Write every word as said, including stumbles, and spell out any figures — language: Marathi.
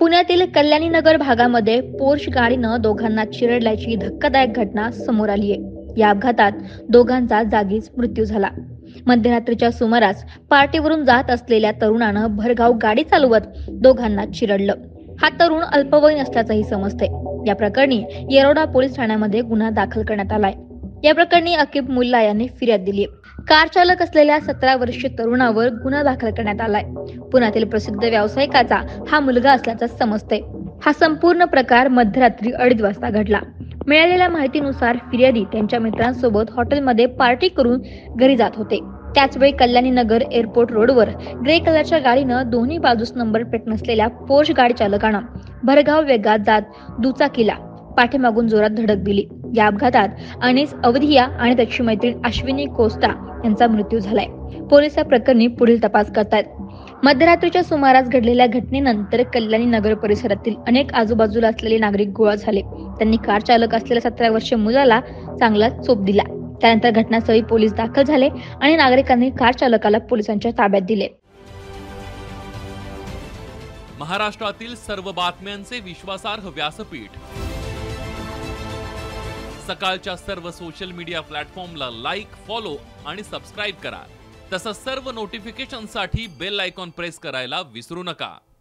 पुण्यातील कल्याणी नगर भागामध्ये पोर्श गाडीनं दोघांना चिरडल्याची धक्कादायक घटना समोर आली आहे। या अपघातात दोघांचा जागीच मृत्यू झाला। मध्यरात्रीच्या सुमारास पार्टीवरून जात असलेल्या तरुणानं भरधाव गाडी चालवत दोघांना चिरडलं। हा तरुण अल्पवयीन असल्याचंही समजते। या प्रकरणी येरवडा पोलीस ठाण्यामध्ये गुन्हा दाखल करण्यात आलाय। या प्रकरणी अकीब मुल्ला यांनी फिर्याद दिली आहे। कार चालक असलेल्या सतरा वर्षीय तरुणावर गुन्हा दाखल करण्यात आलाय। पुण्यातील प्रसिद्ध व्यावसायिकाचा हा मुलगा असल्याचं समजते। हा संपूर्ण प्रकार मध्यरात्री अडीच वाजता घडला। मिळालेल्या माहितीनुसार फिर्यादी त्यांच्या मित्रांसोबत हॉटेलमध्ये पार्टी करून घरी जात होते। त्याचवेळी कल्याणी नगर एअरपोर्ट रोडवर ग्रे कलरच्या गाडीनं दोन्ही बाजूस नंबर प्लेट नसलेल्या पोर्श गाडी चालकानं भरधाव वेगात जात दुचाकीला पाठीमागून जोरात धडक दिली। या अपघातात अनीस अवधिया आणि त्याची मैत्रीण अश्विनी कोस्टा यांचा मृत्यू झालाय। पोलीस या प्रकरणी पुढील तपास करतायत। मध्यरात्रीच्या सुमारास घडलेल्या घटनेनंतर कल्याणी नगर परिसरातील अनेक आजूबाजूला असलेले नागरिक गोळा झाले। त्यांनी कार चालक असलेल्या सतरा वर्षीय मुलाला चांगला चोप दिला। त्यानंतर घटनास्थळी पोलीस दाखल झाले आणि नागरिकांनी कार चालकाला पोलिसांच्या ताब्यात दिले। महाराष्ट्रातील सर्व बातम्यांचे विश्वासार्ह व्यासपीठ सकाळच्या सर्व सोशल मीडिया प्लॅटफॉर्मला लाईक, फॉलो आणि सबस्क्राईब करा। तसंच सर्व नोटिफिकेशनसाठी बेल आयकॉन प्रेस करायला विसरू नका।